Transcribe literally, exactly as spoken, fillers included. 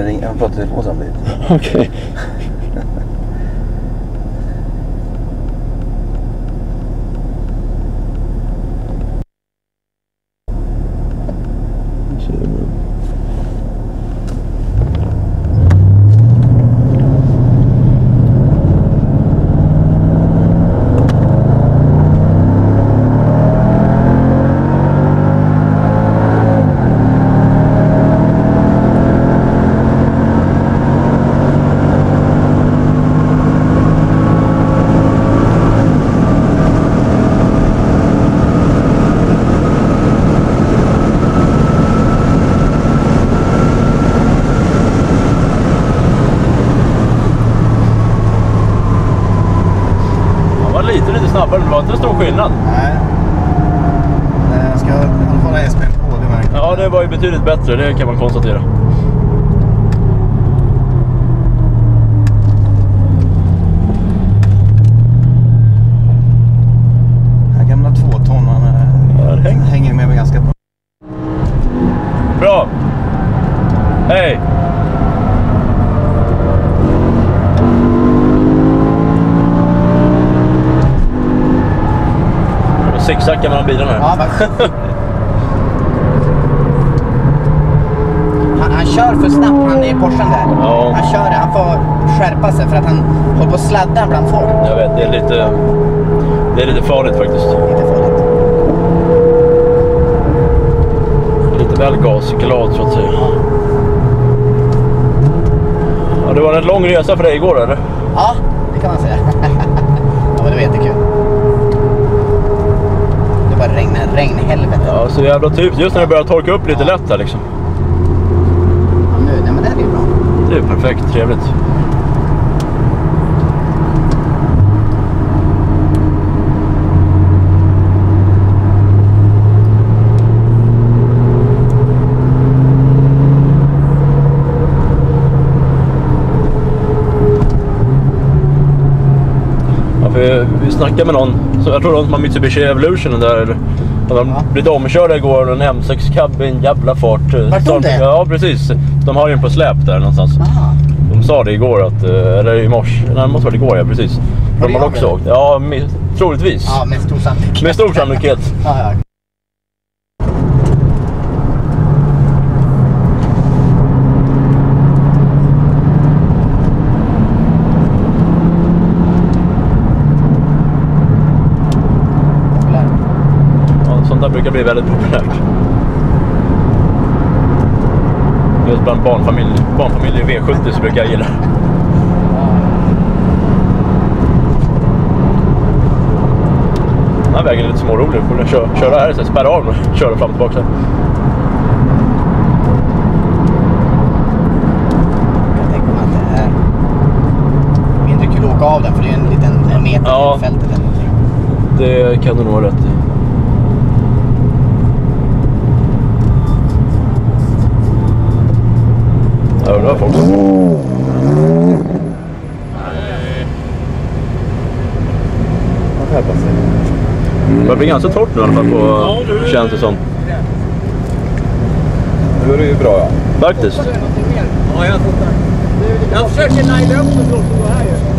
jag, ring, jag pratar i telefon samtidigt. Okej. Okay. Lite, lite snabbare, det var inte stor skillnad. Nej. Jag ska i alla fall ha S P på, det verkar. Ja, det var ju betydligt bättre, det kan man konstatera. Den här gamla tvåtonnan ja, häng. hänger med mig ganska bra. Bra! Hej! Zigzacka mellan bilarna. Ja, han, han kör för snabbt, han är i Porschen där. Ja. Han kör, han får skärpa sig för att han håller på att sladda bland folk. Jag vet, det är lite, det är lite farligt faktiskt. Lite farligt. Lite väl gasglad så att säga. Ja, det var en lång resa för dig igår, eller? Ja, det kan man säga. Ja, men det var jättekul. Det var regn, regnhelvete. Ja, så jävla typ. Just när det börjar torka upp lite ja. lätt här liksom. Ja, nu, nej, men det är ju bra. Det är perfekt, trevligt. Vi, vi snackade med någon, så jag tror de har Mitsubishi Evolution där, eller de ja. blev omkörda igår och en M sex cab i en jävla fart. Vart de det? Ja, precis. De har ju en på släp där någonstans. Aha. De sa det igår, att, eller i morse, nej det måste vara igår, ja precis. Har de har också åkt. Ja, med, troligtvis. Ja, med stor sannolikhet. Med stor sannolikhet. Ja, ja. Det brukar bli väldigt populärt. Just bland barnfamiljer, barnfamiljer i V sjuttio så brukar jag gilla. Den här vägen är lite smårolig. Får jag köra, köra här så spärra av och köra fram och tillbaka. Jag tänker mig att det är mindre kul att åka av den, för det är en liten en meter ja, till fältet eller någonting. Det kan du nog ha rätt i. Ja, det var folk. Det blir ganska torrt nu i alla fall på, ja, känns det som. Nu är det ju bra, ja. Faktiskt. Ja, jag, jag försöker linea upp det så här.